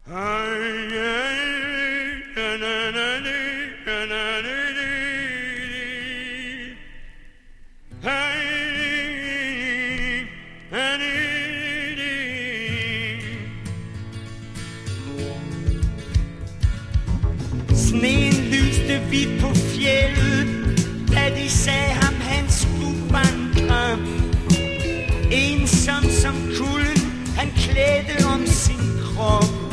Sneen lyste hvidt på fjeldet, da de sagde ham, han skulle vandre. Ensom som kulden, han klædte om sin krop.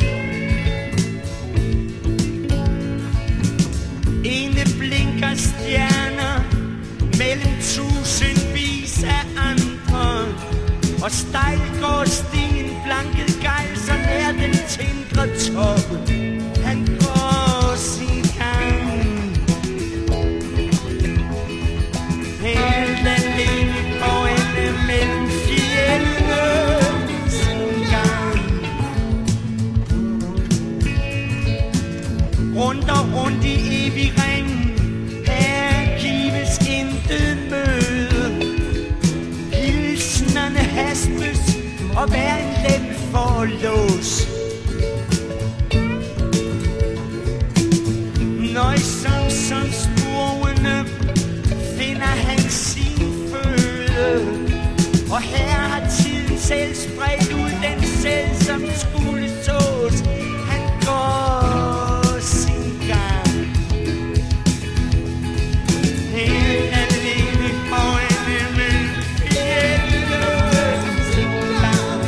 Ene blinker stjerner mellem tusindvis af andre, og stejl går stien, blanket gejl, så nær den tindre top. Han går sin gang, helt alene går ende mellem fjellene sin gang. Rundt og rundt i evig ring, her gives intet møde. Hilsnerne haspes, og hver en lem får lås. Nøjsom som spurvene finder han sin føde, og her har tiden selv spredt ud den selv, som skulle sås. Han går sin gang, helt alene og mellem fjellene sin gang.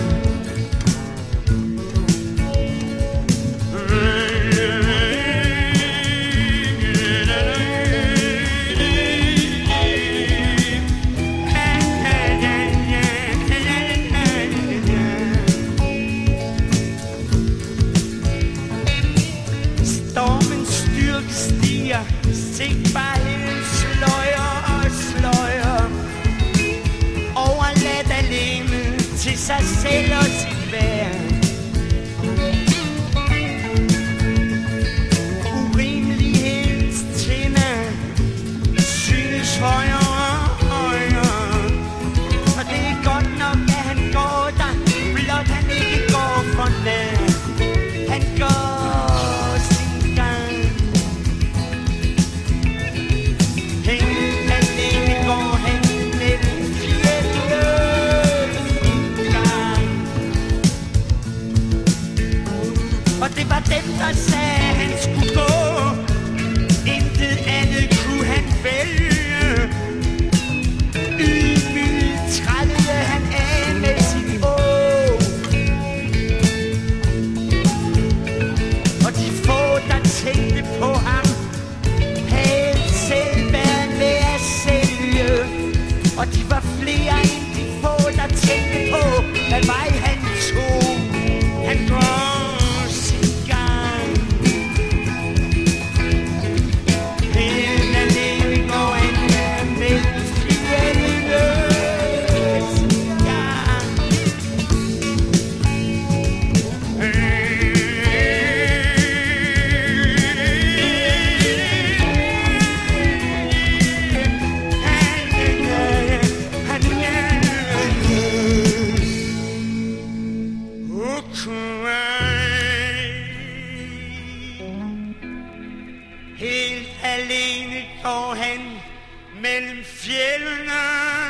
Sigtbarheden sløjer og sløjer, overladt alene til sig selv og sit værd. Urimelighedens tinder synes højere og højere, og det er godt nok, at han går der, blot han ikke går for nær. Han går sin gang, helt alene går han mellem fjellene sin gang. Og det var dem, der sagde, han skulle gå. Intet andet kunne han vælge. Ydmygt trællede han af med sit åg. Og de få, der tænkte på ham, havde selv været med at sælge. Og de var flere end de få, der tænkte på, hvad vej han tog. Han går sin gang, helt alene går han mellem fjellene sin gang. Helt alene går han mellem fjellene